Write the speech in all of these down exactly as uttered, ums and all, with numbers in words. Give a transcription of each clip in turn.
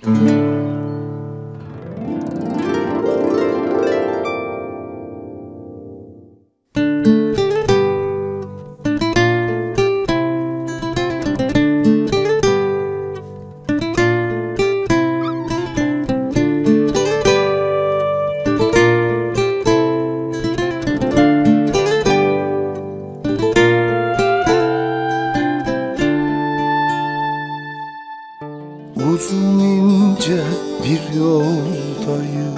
Uzun ince bir yoldayım,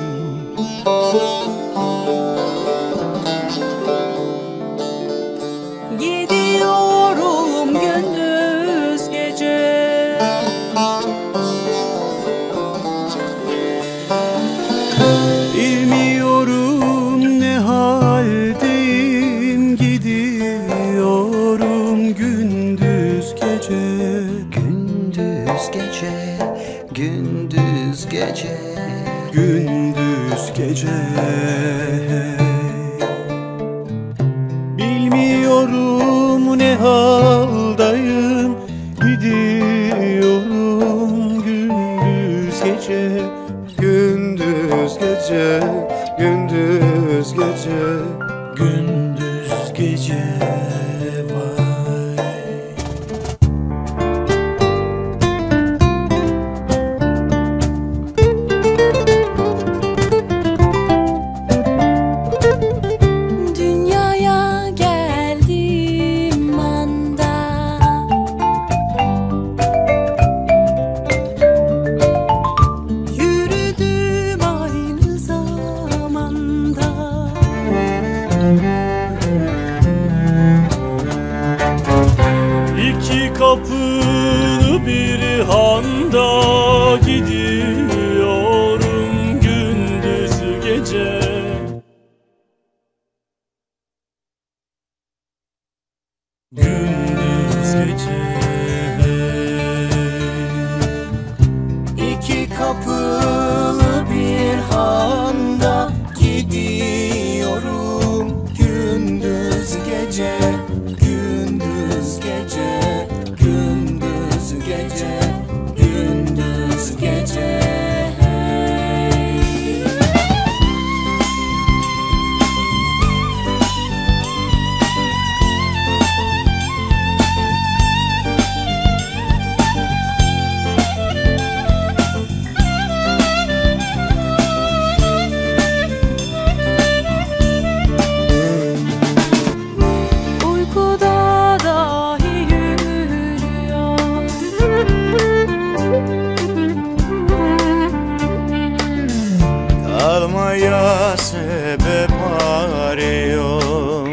gidiyorum gündüz gece. bilmiyorum ne haldeyim, gidiyorum gündüz gece. Gündüz gece, gündüz gece, Gündüz gece. Bilmiyorum ne haldayım, gidiyorum gündüz gece. Gündüz gece, gündüz gece, gündüz gece. Vay. Dünyaya geldim anda, yürüdüm aynı zamanda. İki kapılı bir handa, gidiyorum gündüz gece. Gündüz gece. İki kapılı bir handa, gidiyorum gündüz gece, gündüz gece, gündüz gece, gündüz gece. Uykuda dahi yürüyor, Kalmaya sebep arıyorum.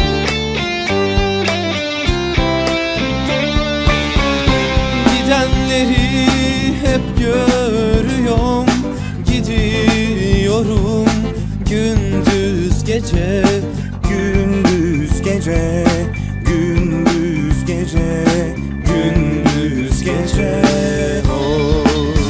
Gidenleri hep görüyorum, gidiyorum gündüz gece, gündüz gece, gündüz gece, gündüz gece. Oh.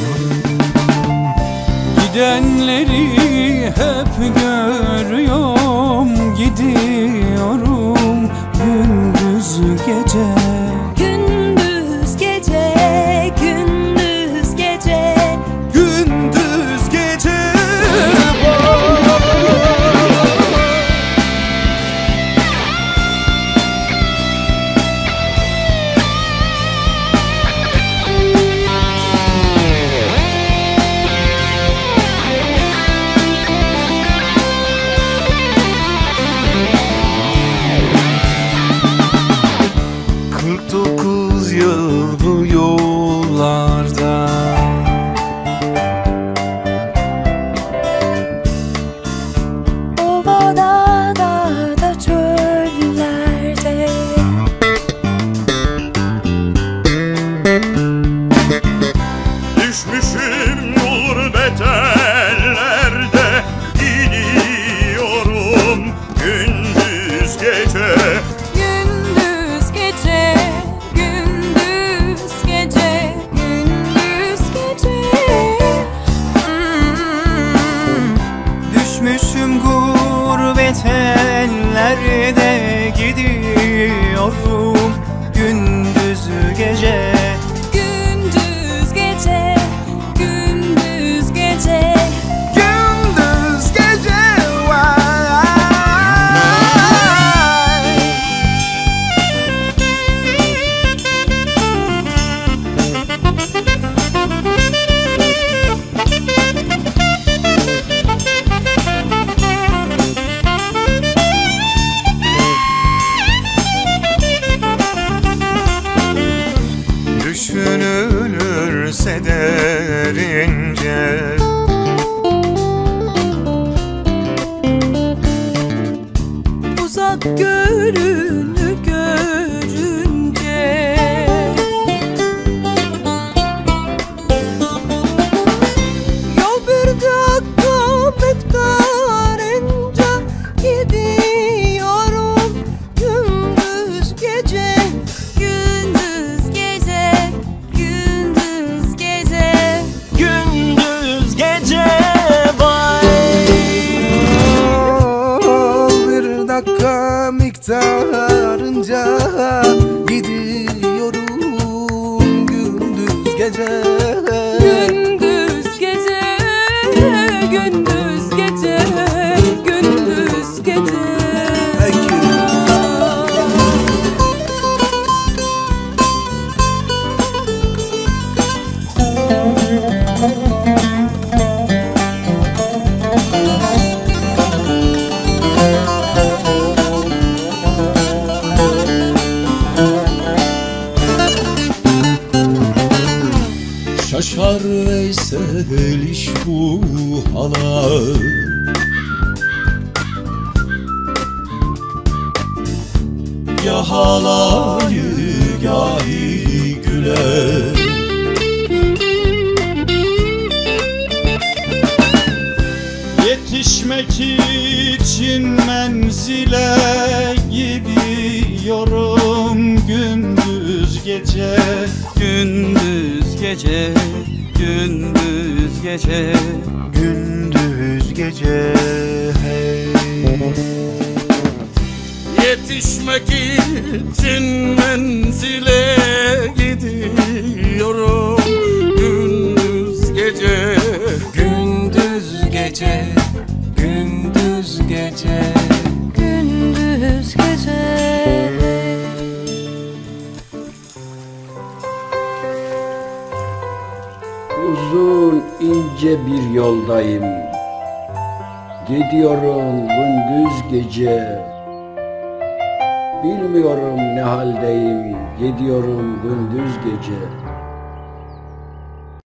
Gidenleri hep görüyorum, gidiyorum gündüz gece. gündüz gece, gündüz gece. Gündüz gece. kırk dokuz yıl bu yollarda, Ovada, dağda, çöllerde. düşmüşüm gurbet ellerde, gidiyorum gündüz gece. Gündüz gece, gündüz gece, gündüz gece. Hmm. Düşmüşüm gurbet ellerde, gidiyorum gündüz gece. Gündüz gece, gündüz erince. Uzak görünü görünce yol bir dakika miktarınca gidiyorum gündüz gece, gündüz gece, gündüz gece, Gündüz gece vay. Bir dakika miktarınca gidiyorum gündüz gece. gündüz gece, gündüz gece, gündüz gece. Peki. Şaşar Veysel iş bu hala. Ya halayı gahi güler. Yetişmek için menzile gidiyorum gündüz gece. Gündüz gece, gündüz gece, Gündüz gece hey. Yetişmek için menzile gidiyorum gündüz gece. gündüz gece, gündüz gece. Gündüz gece. Uzun ince bir yoldayım. Gidiyorum gündüz gece. Bilmiyorum ne haldeyim. Gidiyorum gündüz gece.